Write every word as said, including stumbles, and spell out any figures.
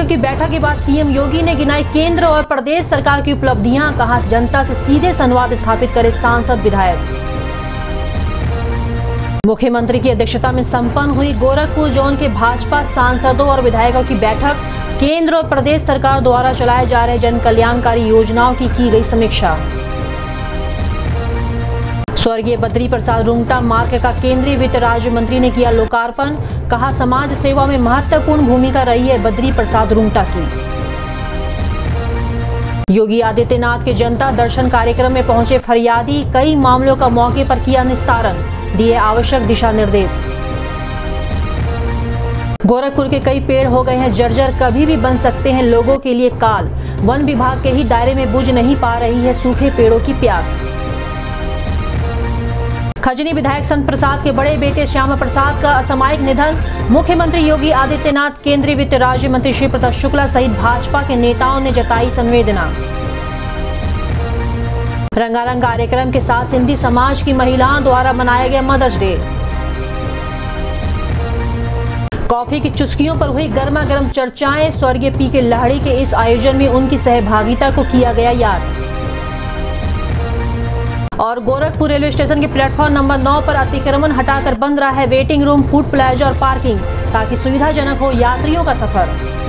विधायकों की बैठक के बाद सीएम योगी ने गिनाई केंद्र और प्रदेश सरकार की उपलब्धियां, कहा जनता से सीधे संवाद स्थापित करे सांसद विधायक। मुख्यमंत्री की अध्यक्षता में संपन्न हुई गोरखपुर जोन के भाजपा सांसदों और विधायकों की बैठक। केंद्र और प्रदेश सरकार द्वारा चलाए जा रहे जन कल्याणकारी योजनाओं की की गई समीक्षा। स्वर्गीय बद्री प्रसाद रुंगटा मार्ग का केंद्रीय वित्त राज्य मंत्री ने किया लोकार्पण, कहा समाज सेवा में महत्वपूर्ण भूमिका रही है बद्री प्रसाद रुंगटा की। योगी आदित्यनाथ के जनता दर्शन कार्यक्रम में पहुंचे फरियादी, कई मामलों का मौके पर किया निस्तारण, दिए आवश्यक दिशा निर्देश। गोरखपुर के कई पेड़ हो गए हैं जर्जर, कभी भी बन सकते हैं लोगों के लिए काल, वन विभाग के ही दायरे में बुझ नहीं पा रही है सूखे पेड़ों की प्यास। खजनी विधायक संत प्रसाद के बड़े बेटे श्यामा प्रसाद का असामयिक निधन। मुख्यमंत्री योगी आदित्यनाथ, केंद्रीय वित्त राज्य मंत्री श्री प्रताप शुक्ला सहित भाजपा के नेताओं ने जताई संवेदना। रंगारंग कार्यक्रम के साथ सिंधी समाज की महिलाओं द्वारा मनाया गया मदर्स डे। कॉफी की चुस्कियों पर हुई गर्मा गर्म चर्चाएं, स्वर्गीय पी के लाहिड़ी के इस आयोजन में उनकी सहभागिता को किया गया याद। और गोरखपुर रेलवे स्टेशन के प्लेटफॉर्म नंबर नौ पर अतिक्रमण हटाकर बन रहा है वेटिंग रूम, फूड प्लाजा और पार्किंग, ताकि सुविधाजनक हो यात्रियों का सफर।